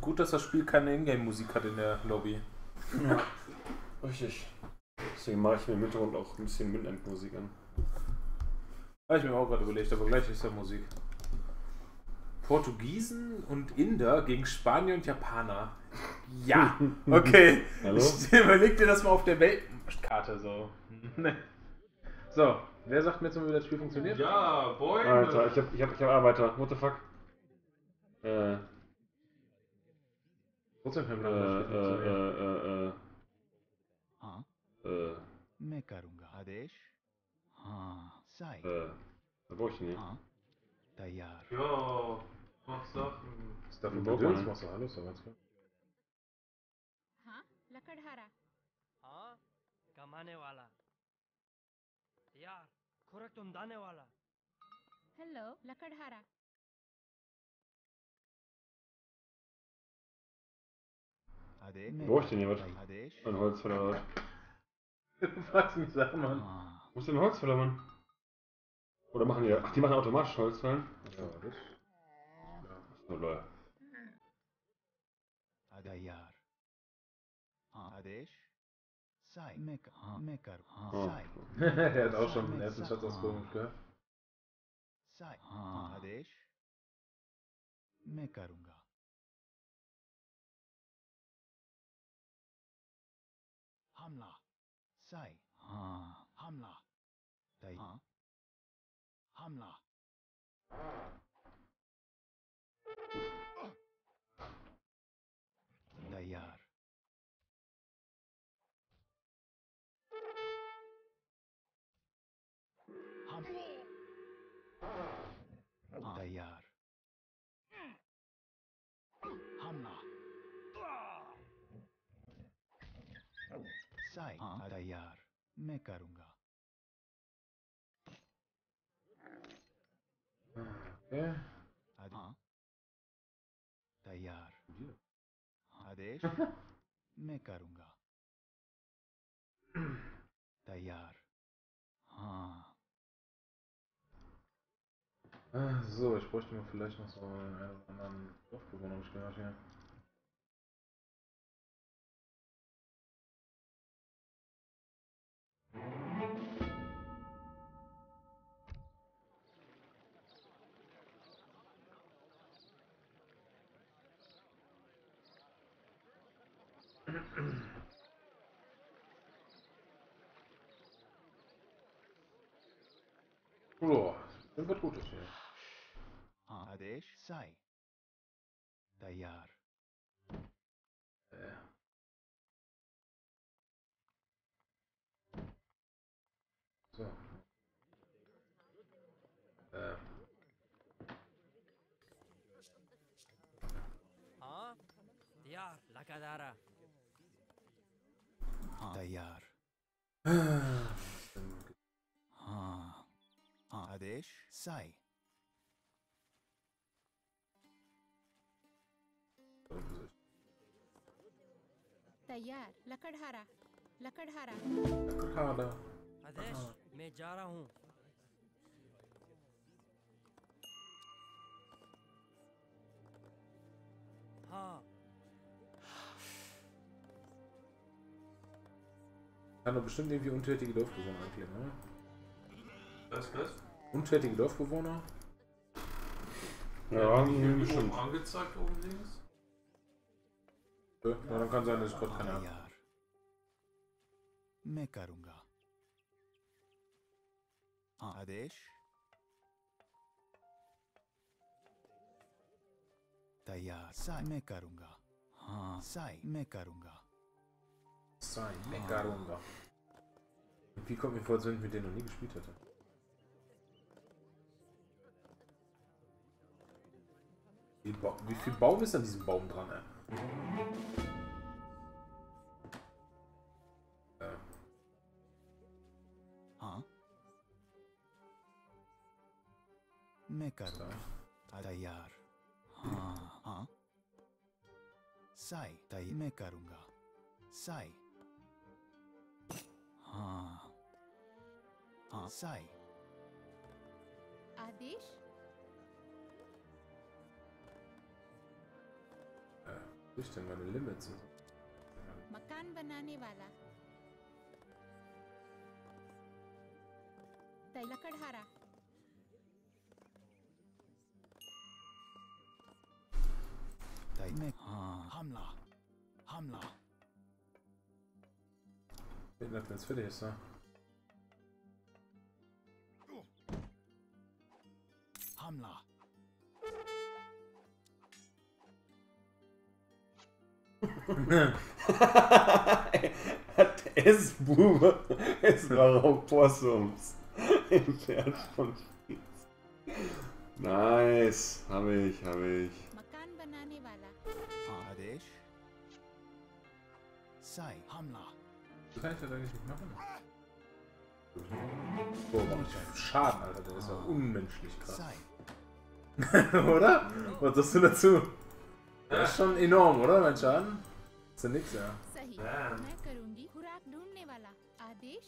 gut, dass das Spiel keine Ingame-Musik hat in der Lobby. Ja, richtig. Deswegen mache ich mir im Hintergrund auch ein bisschen Midnight-Musik an. Habe ich mir auch gerade überlegt, aber gleich ist ja Musik. Portugiesen und Inder gegen Spanier und Japaner. Ja, okay. Hallo? Überleg dir das mal auf der Weltkarte so. So, wer sagt mir jetzt mal, wie das Spiel funktioniert? Ja, Bäume. Alter, ich hab Arbeiter. What the fuck? Trotzdem können wir das Spiel funktioniert. हाँ मैं करूँगा आदेश हाँ Sai Was brauche ich denn hier? हाँ तैयार Ja, mach Sachen. Ist dafür Wie baut Gedöns, man? machst du alles, aber ganz klar. हाँ लकड़हारा हाँ कमाने वाला यार खुराक तुंदाने वाला हेलो लकड़हारा आदेश Wo brauche ich denn hier was? आदेश Ein Holzfäller oder was? Du fragst mich Sachen, Mann. हाँ Wo ist denn ein Holzfäller, Mann? Oder machen die. Ach, die machen automatisch Holzfällen? Ja, das. Oh, lol. तैयार हाँ आदेश साई मैं कर हाँ Oh. Sai Er hat auch schon den ersten Schatzausbruch gehört. Sai हाँ आदेश मैं करूँगा हमला साई हाँ हमला हाँ हमला तैयार हम तैयार हमला साई हाँ तैयार मैं करूँगा Okay. हाँ तैयार आदेश मैं करूँगा तैयार हाँ So, ich bräuchte mal vielleicht noch so einen oder anderen Dorfbewohner, hab ich gehört hier. Boah, das wird Gutes hier. हाँ आदेश साई तैयार So. हाँ यार लकादारा हाँ तैयार हाँ हाँ आदेश साई तैयार लकड़हारा लकड़हारा Gerade. आदेश मैं जा रहा हूँ हाँ Kann doch bestimmt irgendwie untätige Dorfbewohner anklicken, ne? Was? Untätige Dorfbewohner? Ja, Hier bestimmt. oben angezeigt, oben links. Ja, dann kann sein, dass ich gerade keine habe. तैयार मैं करूँगा हाँ आदेश तैयार साई मैं करूँगा हाँ साई मैं करूँगा Sein Megarunga. Wie kommt mir vor, als wenn ich mit denen noch nie gespielt hätte? Wie viel Baum ist an diesem Baum dran, ey? हाँ मैं करूँगा तैयार हाँ हाँ साई तय मैं करूँगा साई हाँ हाँ साई आदेश Ich denn meine Limits? मकान बनाने वाला लकड़हारा हाँ हमला हमला Wenn das fertig ist, ne? हमला Hat Essbube. Es war Opossums. Entfernt von Spitz. Nice. Habe ich. मकान बनाने वाला आदेश साई हमला Das kann ich das eigentlich nicht machen. Boah, mach ich Schaden, Alter. Der ist ja unmenschlich krass. Sai Oder? Was sagst du dazu? Das ist schon enorm, oder? Mein Schaden? Ist ja nix, ja. सही Damn. मैं करूंगी खुराक ढूंढने वाला आदेश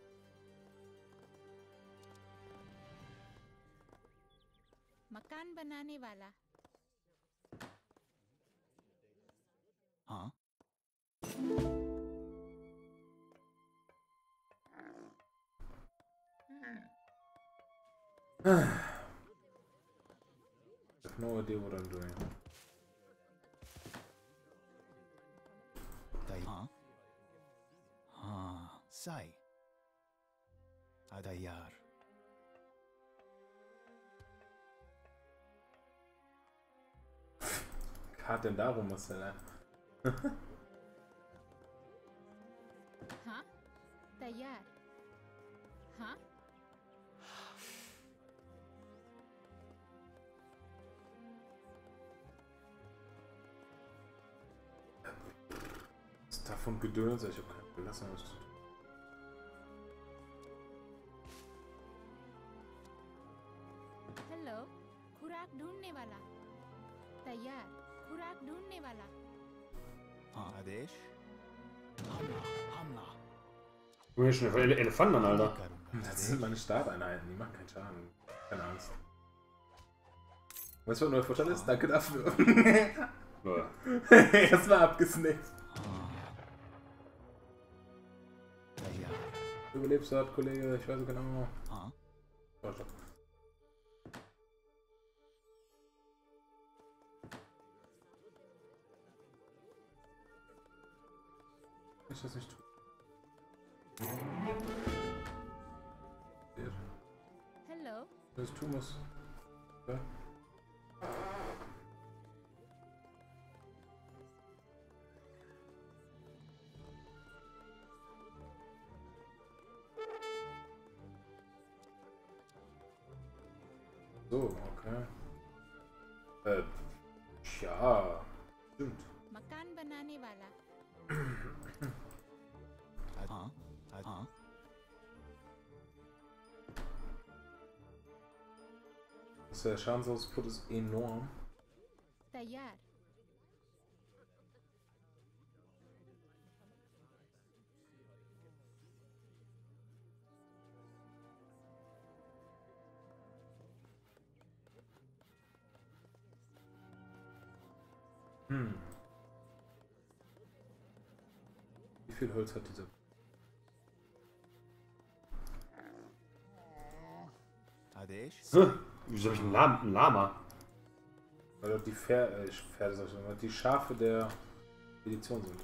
मकान बनाने वाला हाँ I have no idea what I'm doing. हाँ हाँ साई तैयार Hat denn darum was denn? हाँ तैयार हाँ Was davon Gedöns? Ich hab keine Belastung. Was zu tun. Hello खुराक ढूंढने वाला तैयार खुराक ढूंढने वाला हाँ आदेश हमला हमला Junge, schon Elefanten, Alter. करूँगा Das sind meine Starteinheiten, die machen keinen Schaden. Keine Angst. Weißt du, was neuer Vorteil ist? Danke dafür. Ja. Erstmal abgesnackt. तैयार Du überlebst dort, Kollege, ich weiß genau. हाँ Oh, stopp. Ich das nicht tun. Hello Was ich tun muss. Ja. So, okay. Ja, stimmt. मकान बनाने वाला हाँ हाँ Der Schadensausfall ist enorm. तैयार Wie viel Holz hat dieser? Adesh Wieso hab ich einen Lama? Weil dort die Pferde, sag ich mal, die Schafe der Edition sind.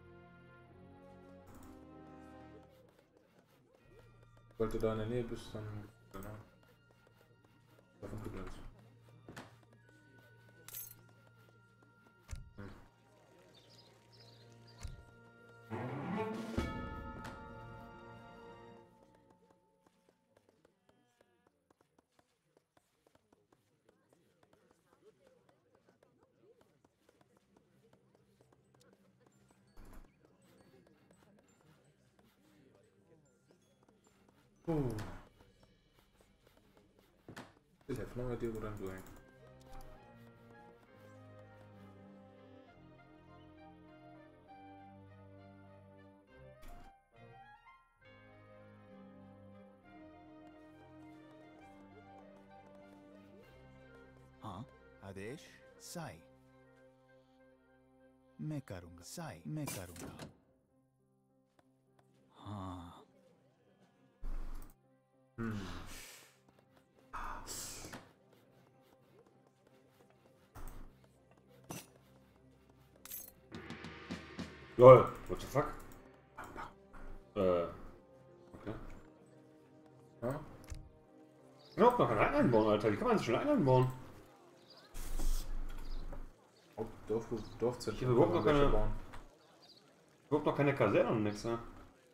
Sobald du da in der Nähe bist, dann genau. Davon tut nichts. I have no idea what I'm doing. हाँ आदेश साई मैं करूंगा साई मैं करूंगा हाँ Lol, what the fuck? Okay. Ja? Überhaupt noch ein einbauen, Alter. Wie kann man sich schon einbauen? Dorfzentrum. Ich habe überhaupt noch kann man welche keine- bauen. Überhaupt noch keine Kaserne und nix, ne?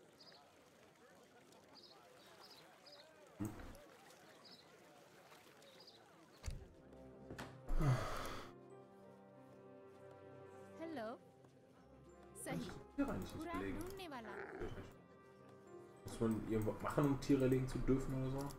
Hello सही Tiere eigentlich nicht खुराक belegen. ढूंढने वाला Muss man irgendwas machen, um Tiere legen zu dürfen oder so?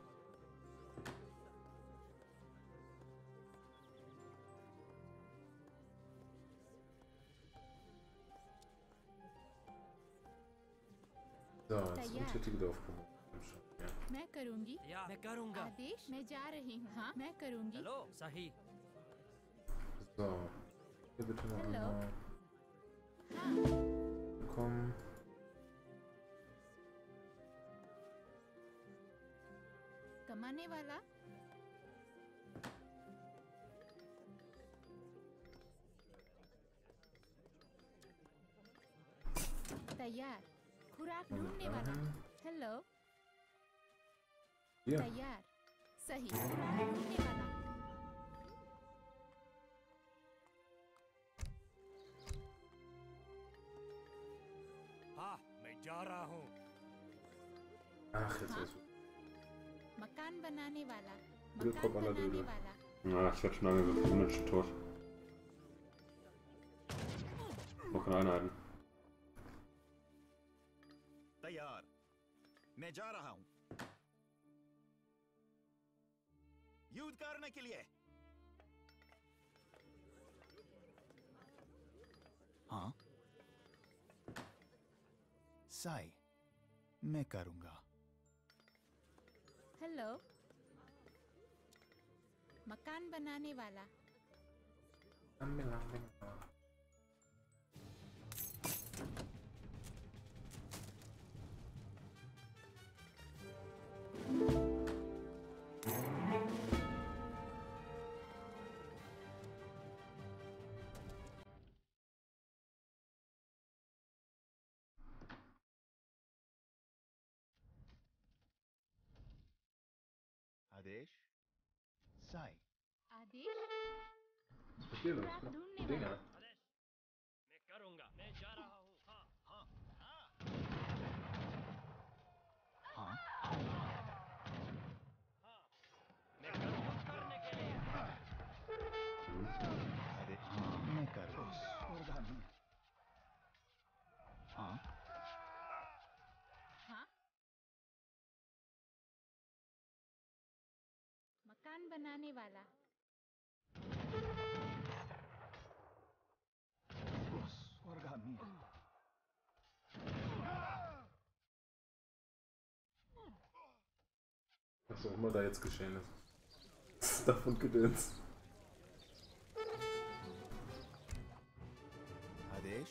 So, das untätige Dorfbewohner. Ja. मैं करूंगी तैयार मैं करूंगा आदेश मैं जा रही हूँ हाँ मैं करूंगी हेलो सही So, hier bitte noch Hallo. einmal हाँ kommen. कमाने वाला तैयार खुराक ढूंढने वाला हेलो Hier. तैयार सही खुराक ढूंढने वाला हाँ मैं जा रहा हूँ Ach, jetzt ist मकान बनाने वाला Willkommen, मकान बनाने Aladöle. वाला Na, ich werde schon lange so 5 Minuten tot. Noch keine Einheiten. तैयार मैं जा रहा हूं युद्ध करने के लिए हाँ साई मैं करूंगा हेलो मकान बनाने वाला आदेश साई आदेश Was ist hier los? खुराक ढूंढने Dinger. वाला आदेश मैं करूंगा मैं जा रहा हूँ हाँ हाँ हाँ हाँ मैं करूँगा करने के लिए आदेश मैं करूंगा हाँ हाँ मकान बनाने वाला स्वर्गामी Was auch immer da jetzt geschehen ist. Was ist davon gedöns? Adesh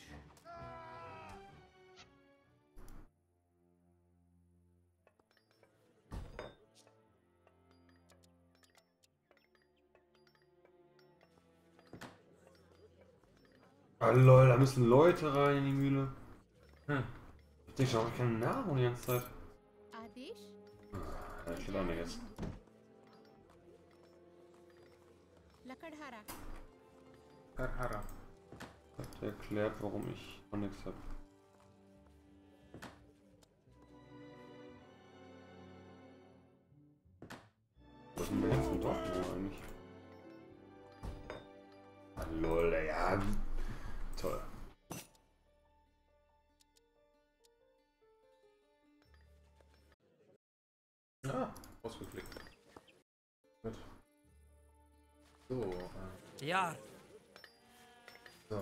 Ah lol, da müssen Leute rein in die Mühle. Ich denke, ich habe keine Nahrung die ganze Zeit. Adesh Ja, ich will auch nicht jetzt. लकड़हारा Karhara. Hat erklärt, warum ich noch nichts habe. Was sind wir jetzt im Dorf eigentlich? Ah, lol, ja. Toll. Ah, ausgeklickt. Gut. So, तैयार so.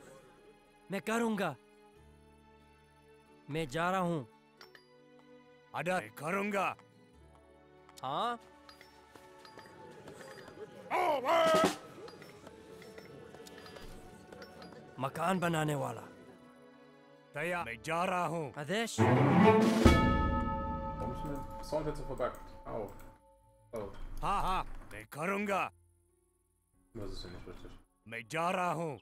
मैं करूँगा मैं जा रहा हूँ अदा करूंगा। हाँ मकान बनाने वाला तैयार। मैं जा रहा हूँ। आदेश। Warum ist mein Sound jetzt so verbuggt? Au. Oh. हाँ हाँ मैं करूंगा। Was ist denn nicht richtig? मैं जा रहा हूँ।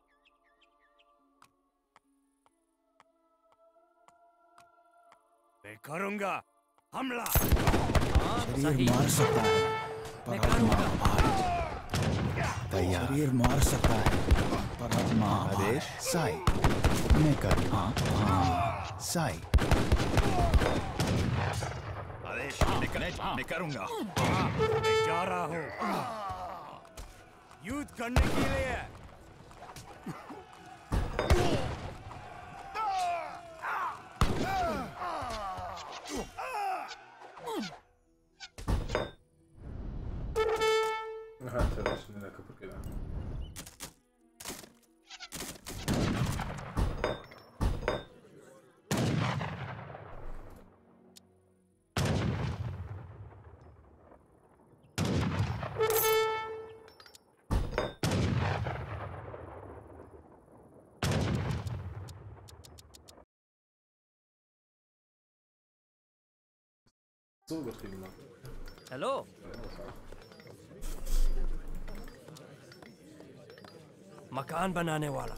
मैं करूंगा हमला। शरीर मार सकता है पर आत्मा भारी। तैयार। शरीर मार सकता है पर आत्मा आदेश साई मैं कर हाँ हाँ साई आदेश मैं करूंगा। मैं जा रहा हूँ युद्ध करने के लिए। Aha, der wird schneller kaputt gegangen. So übertrieben noch. Hello मकान बनाने वाला।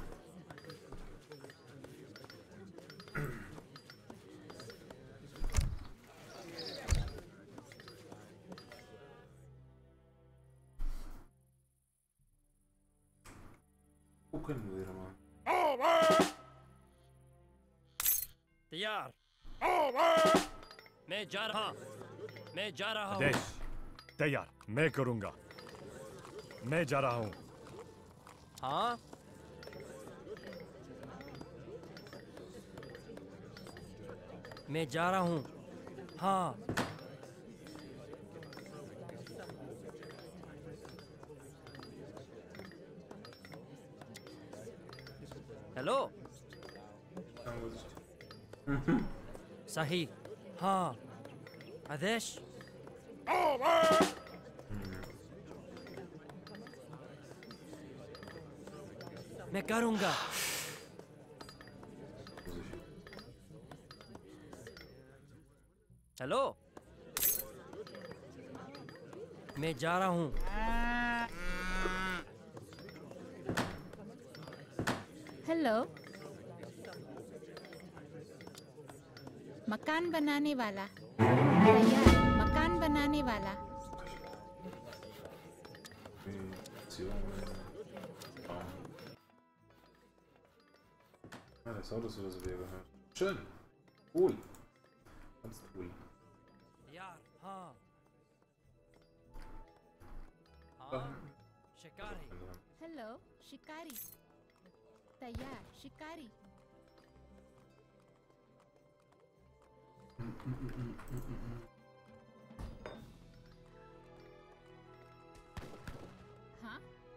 Gucken wir wieder mal. तैयार। मैं जा रहा हूँ। मैं जा रहा हूँ। आदेश तैयार। मैं करूंगा। मैं जा रहा हूँ। हाँ मैं जा रहा हूँ। हाँ हेलो सही। हाँ आदेश। मैं करूंगा। हेलो मैं जा रहा हूँ। हेलो मकान बनाने वाला तैयार। मकान बनाने वाला Ah, das Auto ist oder so wieder gehört. Schön. Cool. Ganz cool. यार हाँ हाँ शिकारी। हेलो शिकारी तैयार। शिकारी हाँ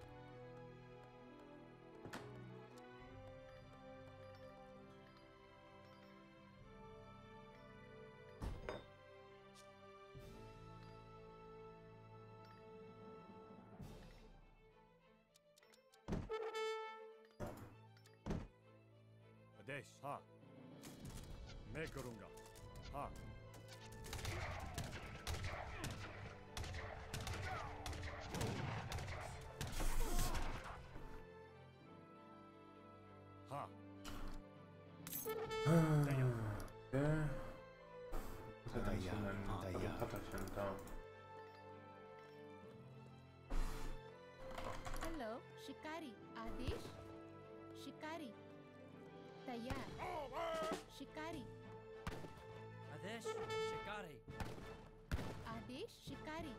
आदेश हाँ मैं करूंगा। हाँ हाँ हेलो शिकारी आदेश। शिकारी तैयार। शिकारी आदेश शिकारी। आदेश शिकारी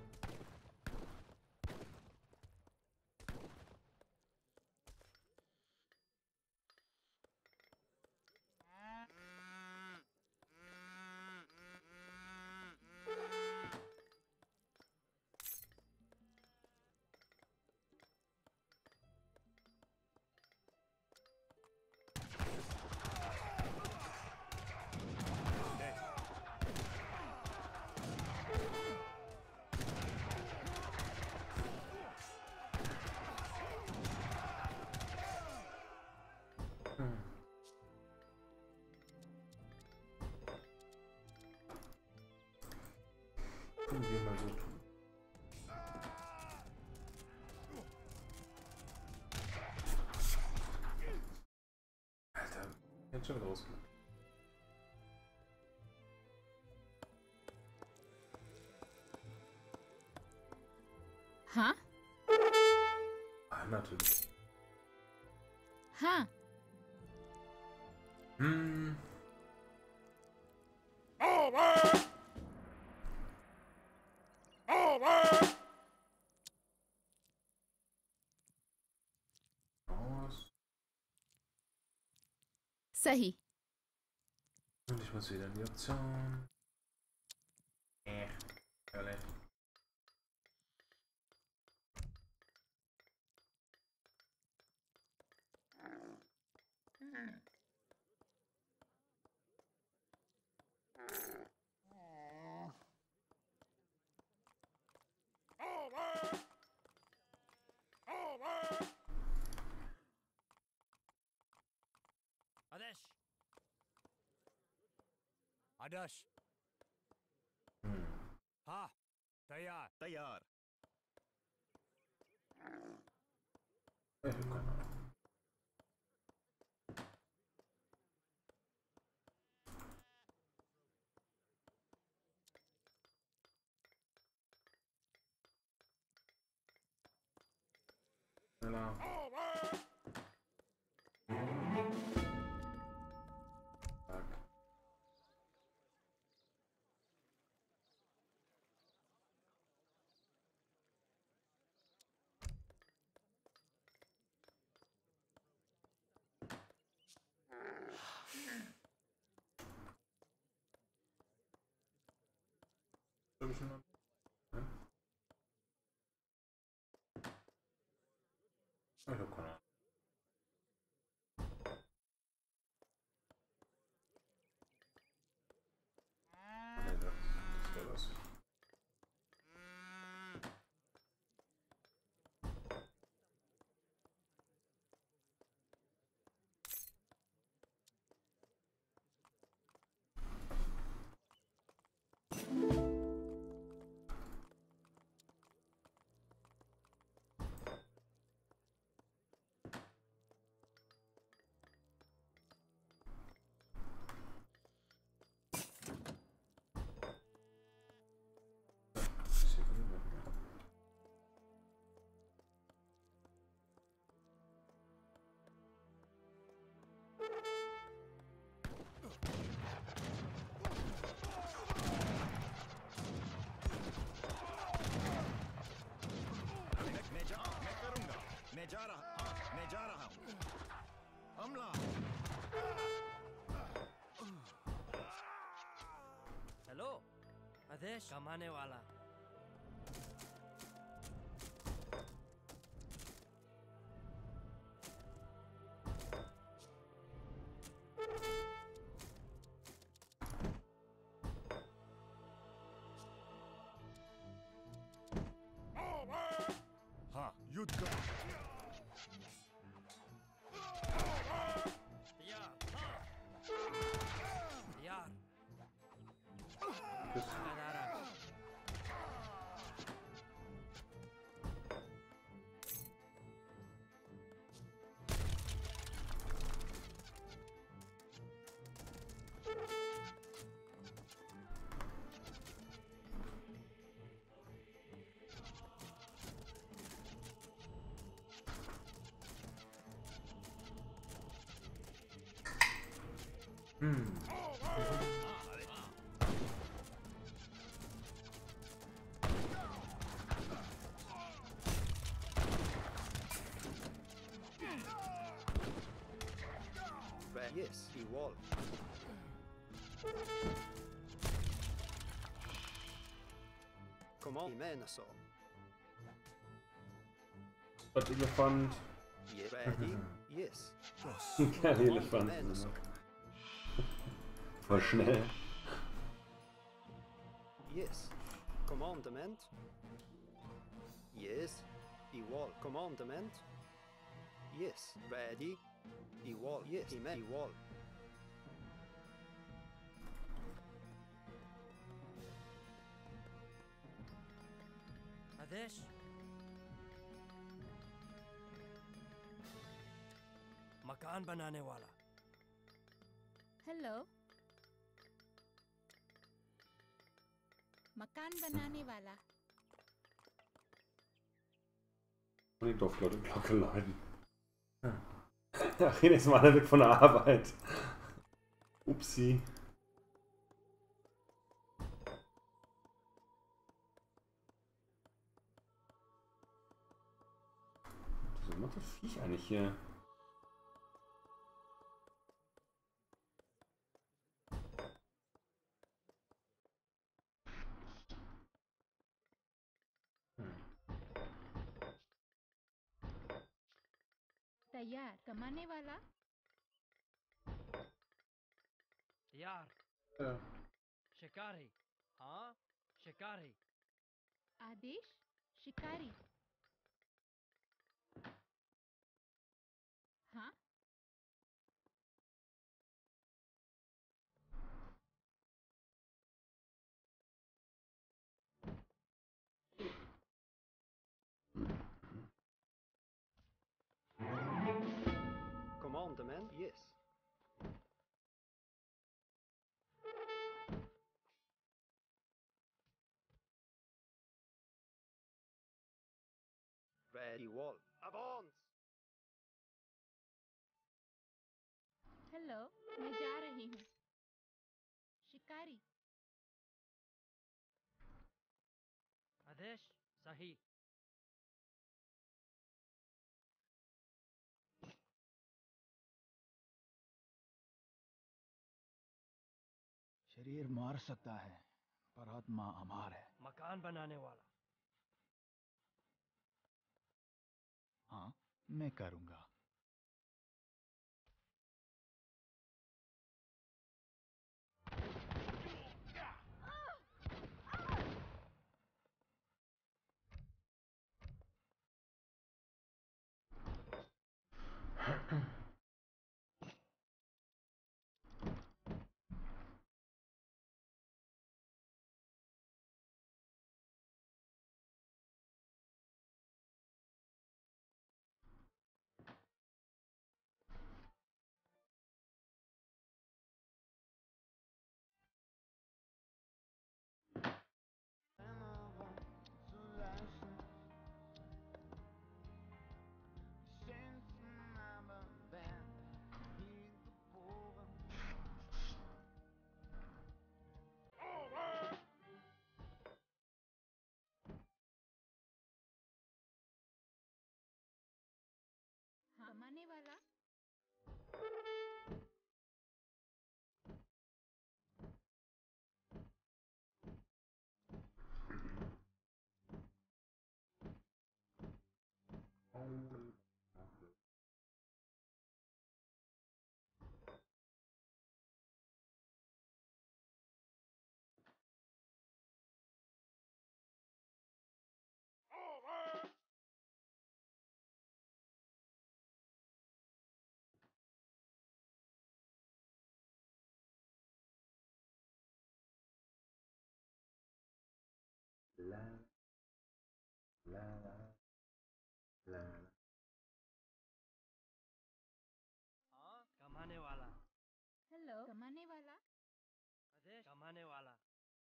wir mal so tun. Alter, jetzt schon wieder rausgelassen. Ha? Ah, natürlich. Ha? Hm. Aus. सही. Und ich muss wieder in die Option. Ehrlich. आदेश आदेश हाँ तैयार तैयार Schneller. Zack. Hab ich schon mal? Ja? Ich hab keine Ahnung. Nee, das war das. Sekunde. मैं करूंगा मैं जा रहा हूँ हमला हेलो आदेश कमाने वाला हाँ युद्ध कर तैयार हाँ तैयार Tschüss. नजारा Yes, he wall. Come on, man, so. Was Elefant. Yeah, ready? Yes. Kein Elefant. Man, so. Voll schnell. Yes. Commandment. Yes. He wall. Commandment. Yes. Ready. He wall. Yes. He man. He wall. आदेश मकान बनाने वाला। हेलो। मकान बनाने वाला। Die Dorfleute Glocke leiden. Ach, jedes Mal weg von der Arbeit. Upsi. Was macht das Viech eigentlich hier? तैयार कमाने वाला। तैयार शिकारी। हाँ शिकारी। आदेश शिकारी। हाँ। Commandment, yes. Ready, wall. Avance! Hello, मैं जा रही हूँ। शिकारी। आदेश सही। शरीर मार सकता है पर आत्मा अमर है। मकान बनाने वाला। हाँ, मैं करूँगा। कमाने वाला। La la la। हाँ कमाने वाला। हेलो, कमाने वाला। आदेश कमाने वाला।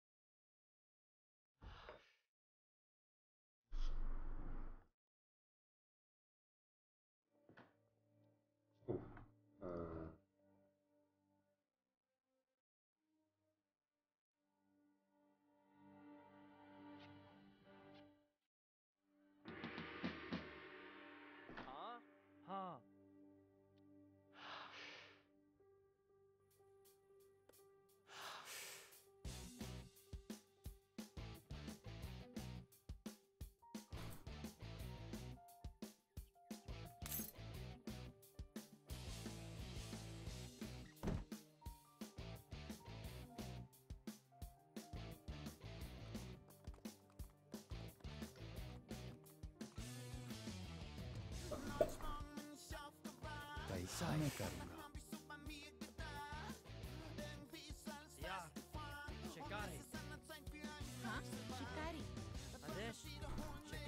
हाँ हाँ। ऐसा मैं करूँगा। तैयार शिकारी। हाँ शिकारी। आदेश शिकारी।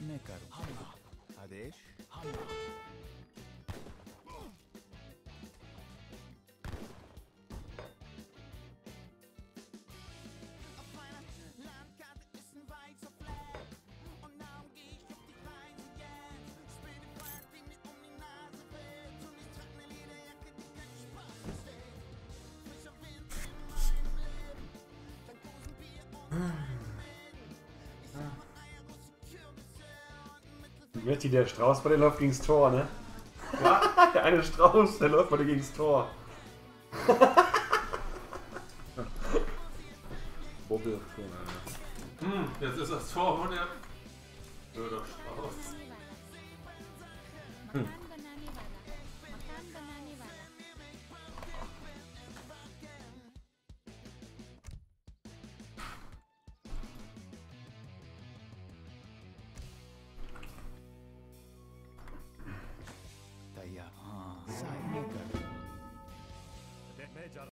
मैं करूं हमला आदेश हमला Metti, der Strauß bei der läuft gegens Tor, ne? Der eine Strauß, der läuft bei dir gegens Tor. Bobbel schon, Alter. Jetzt ist das Tor von der... Blöder Strauß. मकान बनाने वाला तैयार हाँ साई मैं करूं मैं जा